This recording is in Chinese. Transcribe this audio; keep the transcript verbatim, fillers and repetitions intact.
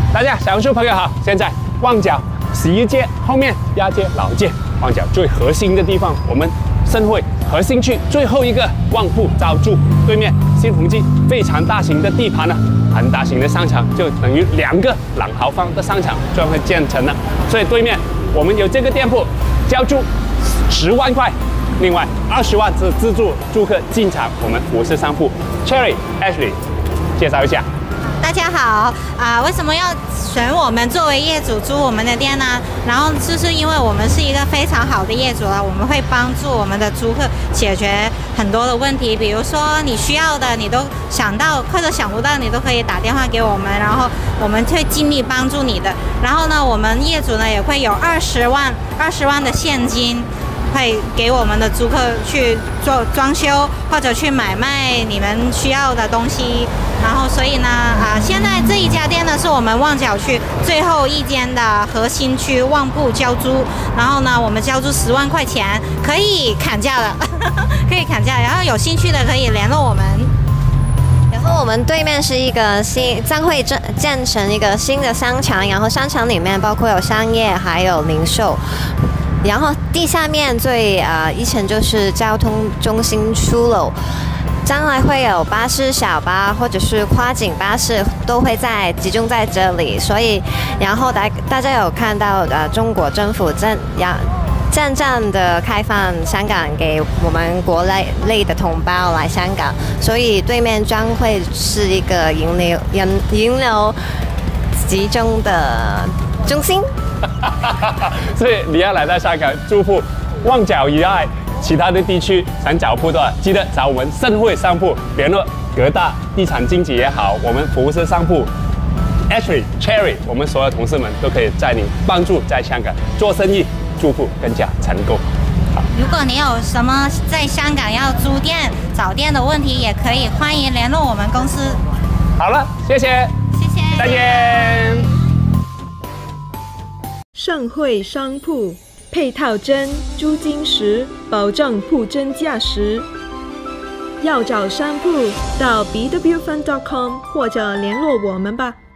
大家小红书朋友好，现在旺角洗衣街后面亚街老街，旺角最核心的地方，我们盛会核心区最后一个旺铺招住对面新鸿基非常大型的地盘呢，很大型的商场，就等于两个朗豪坊的商场就会建成了。所以对面我们有这个店铺，交租十万块，另外二十万是自助住客进场我们服饰商铺。Cherry、Ashley 介绍一下。 大家好啊、呃！为什么要选我们作为业主租我们的店呢？然后就是因为我们是一个非常好的业主了，我们会帮助我们的租客解决很多的问题，比如说你需要的，你都想到或者想不到，你都可以打电话给我们，然后我们会尽力帮助你的。然后呢，我们业主呢也会有二十万二十万的现金。会给我们的租客去做装修，或者去买卖你们需要的东西。然后，所以呢，啊、呃，现在这一家店呢是我们旺角区最后一间的核心区旺铺交租。然后呢，我们交租十万块钱，可以砍价的，可以砍价。然后有兴趣的可以联络我们。 然后我们对面是一个新将会建建成一个新的商场，然后商场里面包括有商业还有零售。然后地下面最呃一层就是交通中心出楼，将来会有巴士、小巴或者是跨境巴士都会在集中在这里，所以然后大大家有看到呃中国政府正要渐渐的开放香港给我们国内内的同胞来香港，所以对面将会是一个人流人人流集中的中心。 所以你要来到香港住铺，旺角以外其他的地区想找铺的话，记得找我们盛会商铺联络各大地产经纪也好，我们服饰商铺 Ashley、Cherry， 我们所有同事们都可以在你帮助在香港做生意住铺更加成功。好， 如果你有什么在香港要租店找店的问题，也可以欢迎联络我们公司。 好了，谢谢， 谢谢， 再见。 盛会商铺配套真租金时，保证铺真价实。要找商铺到 b w fund dot com 或者联络我们吧。